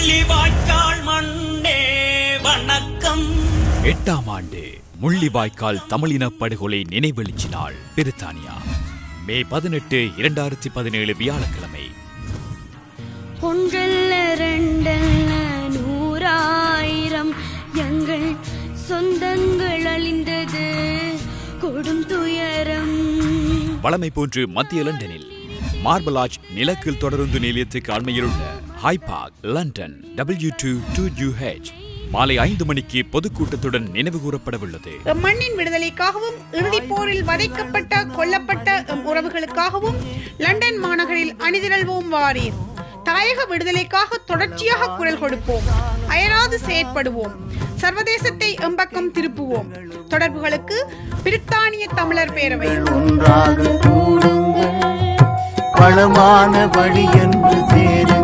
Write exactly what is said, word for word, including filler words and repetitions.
முள்ளிவாய்க்கால் மண்ணே வணக்கம். எட்டாம் ஆண்டு முள்ளிவாய்க்கால் தமிழின படுகொலை நினைவெழுச்சி நாள் பிரித்தானியா மே பதினெட்டு இரண்டாயிரத்தி பதினேழு வியாழக்கிழமை. ஒன்றல்ல ரெண்டல்ல நூறாயிரம் எங்கள் சொந்தங்கள் அழிந்தது கொடும் துயரம். வளமை போன்று மத்திய லண்டனில் மார்பலாஜ் நிலக்கீழ் தொடருந்து நிலையத்துக்கு அண்மையில் உள்ள high park London W two two U H மாலை ஐந்து மணிக்கு பொதுக்கூட்டத்துடன் நினைவு கூறப்படவுள்ளது. மண்ணின் விடுதலைக்காகவும் இறுதிப் போரில் வதைக்கப்பட்ட கொல்லப்பட்ட உறவுகளுக்காகவும் லண்டன் மாநகரில் அணிதிரள்வோம் வாரீர். தாயக விடுதலைக்காக தொடர்ச்சியாக குரல் கொடுப்போம், அயராது செயற்படுவோம், சர்வதேசத்தை எம்பக்கம் திருப்புவோம். தொடர்புகளுக்கு பிரித்தானிய தமிழர் பேரவை. ஒன்றாக கூடுங்கள், பலமான வழி என்று சேரும்.